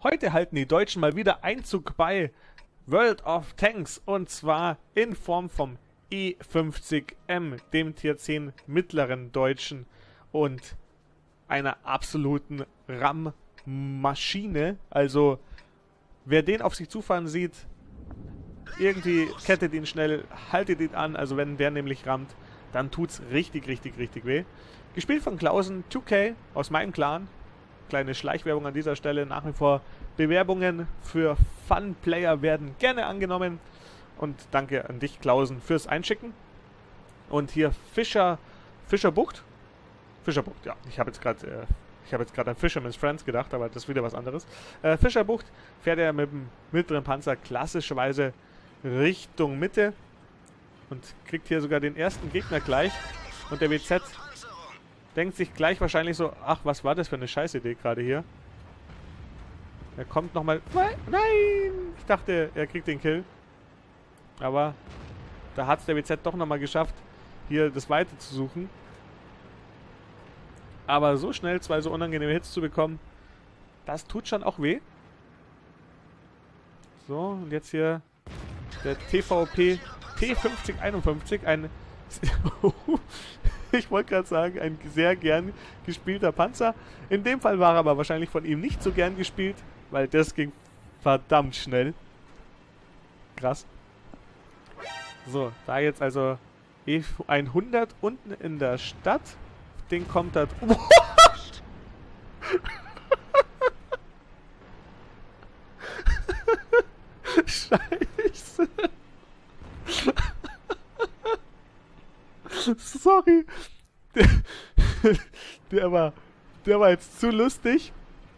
Heute halten die Deutschen mal wieder Einzug bei World of Tanks und zwar in Form vom E50M, dem Tier 10 mittleren Deutschen und einer absoluten RAM-Maschine. Also wer den auf sich zufahren sieht, irgendwie kettet ihn schnell, haltet ihn an, also wenn der nämlich rammt, dann tut's richtig weh. Gespielt von Klausen 2K aus meinem Clan. Kleine Schleichwerbung an dieser Stelle. Nach wie vor Bewerbungen für Fun-Player werden gerne angenommen. Und danke an dich, Klausen, fürs Einschicken. Und hier Fischerbucht. Fischerbucht, ja. Ich habe jetzt gerade an Fisherman's Friends gedacht, aber das ist wieder was anderes. Fischerbucht fährt er mit dem mittleren Panzer klassischerweise Richtung Mitte. Und kriegt hier sogar den ersten Gegner gleich. Und der WZ denkt sich gleich wahrscheinlich so, ach, was war das für eine Scheißidee gerade hier? Er kommt nochmal... Nein! Ich dachte, er kriegt den Kill. Aber da hat es der WZ doch nochmal geschafft, hier das Weite zu suchen. Aber so schnell zwei so unangenehme Hits zu bekommen, das tut schon auch weh. So, und jetzt hier der TVP T5051, ein... Ich wollte gerade sagen, ein sehr gern gespielter Panzer. In dem Fall war er aber wahrscheinlich von ihm nicht so gern gespielt, weil das ging verdammt schnell. Krass. So, da jetzt also E100 unten in der Stadt. Den kommt da... Scheiße. Sorry. Der war jetzt zu lustig.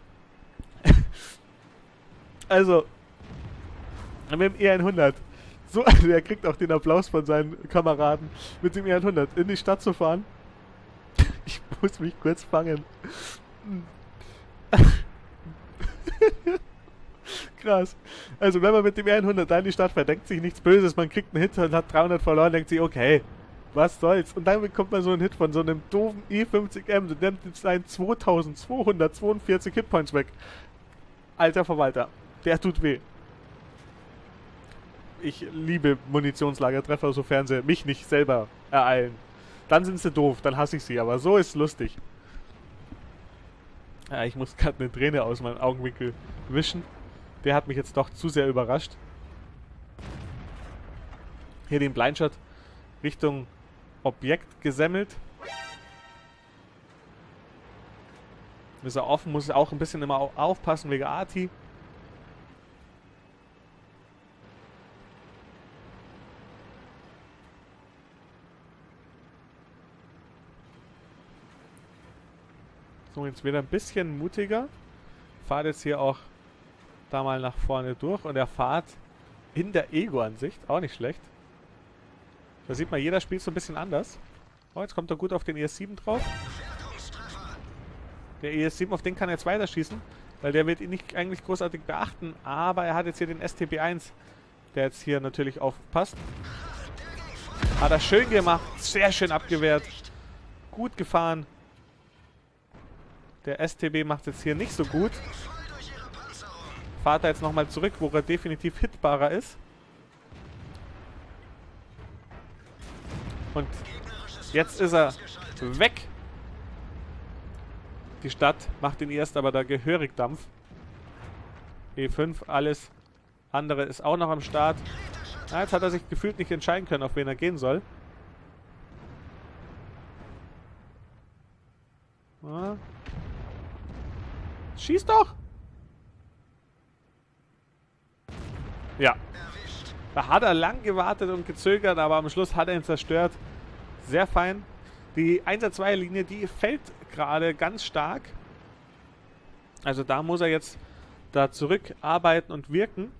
Also, mit dem E100. So, der kriegt auch den Applaus von seinen Kameraden, mit dem E100 in die Stadt zu fahren. Ich muss mich kurz fangen. Krass. Also, wenn man mit dem E100 da in die Stadt fährt, denkt sich nichts Böses, man kriegt einen Hit und hat 300 verloren, denkt sich, okay, was soll's? Und dann bekommt man so einen Hit von so einem doofen E50M. Du nimmst jetzt einen 2242 Hitpoints weg. Alter Verwalter. Der tut weh. Ich liebe Munitionslagertreffer, sofern sie mich nicht selber ereilen. Dann sind sie doof, dann hasse ich sie. Aber so ist lustig. Ja, ich muss gerade eine Träne aus meinem Augenwinkel wischen. Der hat mich jetzt doch zu sehr überrascht. Hier den Blindshot Richtung Objekt gesemmelt. Ist er offen, muss auch ein bisschen immer aufpassen wegen Arti. So, jetzt wieder ein bisschen mutiger. Fahrt jetzt hier auch da mal nach vorne durch und er fahrt in der Ego-Ansicht, auch nicht schlecht. Da sieht man, jeder spielt so ein bisschen anders. Oh, jetzt kommt er gut auf den ES7 drauf. Der ES7, auf den kann er jetzt weiterschießen, weil der wird ihn nicht eigentlich großartig beachten. Aber er hat jetzt hier den STB1, der jetzt hier natürlich aufpasst. Hat er schön gemacht, sehr schön abgewehrt. Gut gefahren. Der STB macht jetzt hier nicht so gut. Fahrt er jetzt nochmal zurück, wo er definitiv hitbarer ist. Und jetzt ist er weg. Die Stadt macht ihn erst aber da gehörig Dampf. E5, alles andere ist auch noch am Start. Ja, jetzt hat er sich gefühlt nicht entscheiden können, auf wen er gehen soll. Ja. Schieß doch! Ja. Da hat er lang gewartet und gezögert, aber am Schluss hat er ihn zerstört. Sehr fein. Die 1er-2er-Linie, die fällt gerade ganz stark. Also da muss er jetzt da zurückarbeiten und wirken.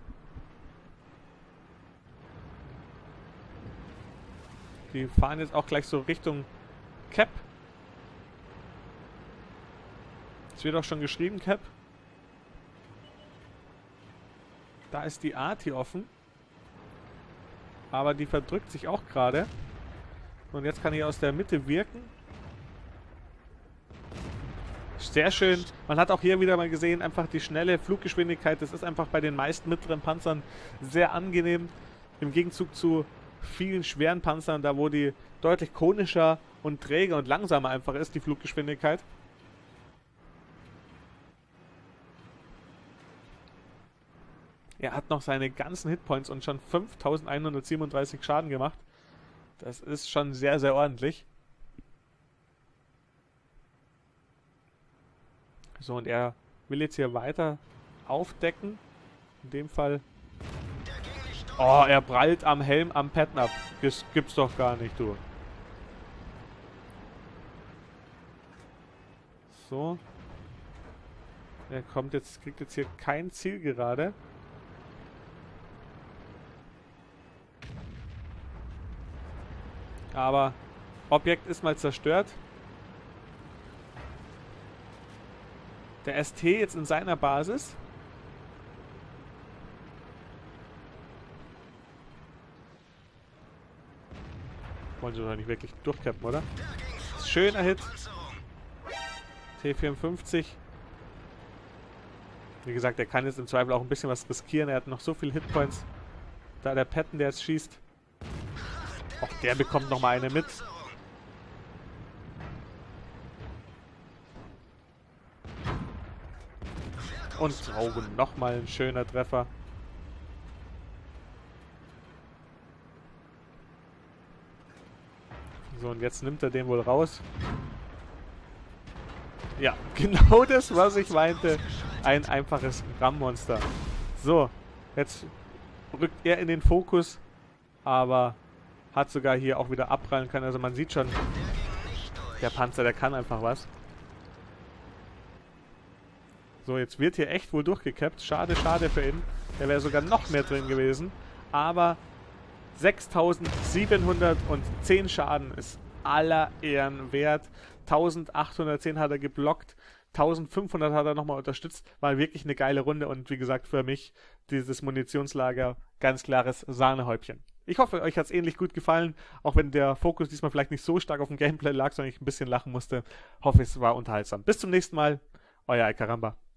Die fahren jetzt auch gleich so Richtung Cap. Es wird auch schon geschrieben, Cap. Da ist die Arti offen. Aber die verdrückt sich auch gerade. Und jetzt kann ich aus der Mitte wirken. Sehr schön. Man hat auch hier wieder mal gesehen, einfach die schnelle Fluggeschwindigkeit. Das ist einfach bei den meisten mittleren Panzern sehr angenehm. Im Gegenzug zu vielen schweren Panzern, da wo die deutlich konischer und träger und langsamer einfach ist, die Fluggeschwindigkeit. Er hat noch seine ganzen Hitpoints und schon 5137 Schaden gemacht. Das ist schon sehr, sehr ordentlich. So, und er will jetzt hier weiter aufdecken. In dem Fall... Oh, er prallt am Helm am Patton ab. Das gibt's doch gar nicht, du. So. Er kommt jetzt, kriegt jetzt hier kein Ziel gerade. Aber Objekt ist mal zerstört. Der ST jetzt in seiner Basis. Wollen sie doch nicht wirklich durchkämpfen, oder? Schöner Hit. T54. Wie gesagt, er kann jetzt im Zweifel auch ein bisschen was riskieren. Er hat noch so viele Hitpoints. Da der Patton, der jetzt schießt. Auch der bekommt nochmal eine mit. Und oh, nochmal ein schöner Treffer. So, und jetzt nimmt er den wohl raus. Ja, genau das, was ich meinte. Ein einfaches RAM-Monster. So, jetzt rückt er in den Fokus, aber hat sogar hier auch wieder abprallen können. Also man sieht schon, der Panzer, der kann einfach was. So, jetzt wird hier echt wohl durchgekappt. Schade, schade für ihn. Der wäre sogar noch mehr drin gewesen. Aber 6710 Schaden ist aller Ehren wert. 1810 hat er geblockt. 1500 hat er nochmal unterstützt. War wirklich eine geile Runde. Und wie gesagt, für mich dieses Munitionslager ganz klares Sahnehäubchen. Ich hoffe, euch hat es ähnlich gut gefallen. Auch wenn der Fokus diesmal vielleicht nicht so stark auf dem Gameplay lag, sondern ich ein bisschen lachen musste. Hoffe, es war unterhaltsam. Bis zum nächsten Mal. Euer Icaramba.